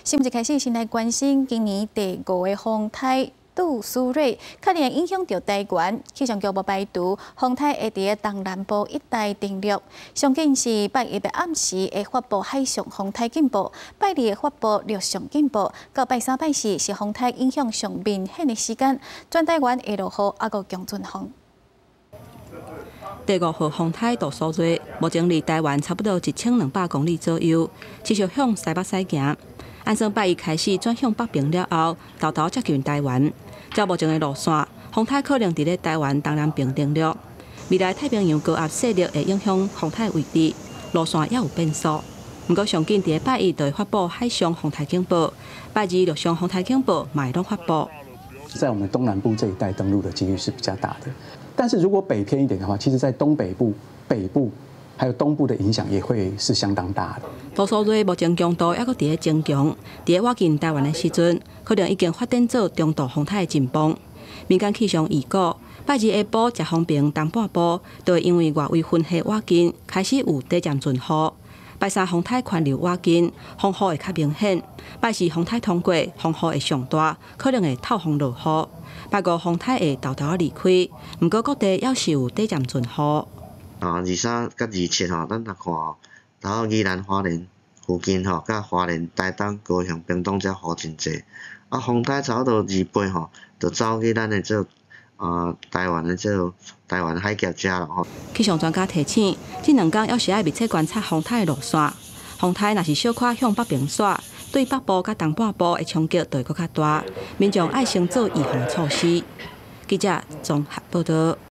新闻一开始先来关心今年第5个风台杜苏芮，可能影响到台湾。气象局无排除风台会伫东南部一带登陆，上紧是拜一的暗时会发布海上风台警报，拜二会发布陆上警报，到拜三拜四是风台影响上明显的时间。全台湾会落雨，还有强阵风。 第5号风台杜苏芮，目前离台湾差不多1200公里左右，持续向西北西行。按算拜一开始转向北平了后，偷偷接近台湾。照目前的路线，风台可能伫咧台湾东南边登陆。未来太平洋高压势力会影响风台位置，路线也有变数。不过上紧伫拜一就会发布海上风台警报，拜二陆上风台警报嘛会拢发布。 在我们东南部这一带登陆的几率是比较大的，但是如果北偏一点的话，其实在东北部、北部还有东部的影响也会是相当大的。 杜苏芮目前强度还阁伫咧增强，伫咧靠近台湾的时阵，可能已经发展做中度风台的阵风。民间气象预估，拜二下晡食方平东半部就会因为外围混合瓦根开始有短暂阵雨。拜三风台环流瓦根，风雨会较明显。拜四风台通过，风雨会上大，可能会透风落雨。拜五风台会偷偷离开，不过各地还是有短暂阵雨。 23甲27吼，咱来看吼，然后宜兰花莲附近吼，甲花莲台东、高雄、屏东遮雨真济。风台差不多2倍吼，就走去咱的这台湾的这台湾海峡遮了吼。 气象专家提醒，这2天要是爱密切观察风台的路线。风台若是小可向北平甩，对北部甲东半部的冲击就会更较大，民众爱先做预防措施。记者综合报道。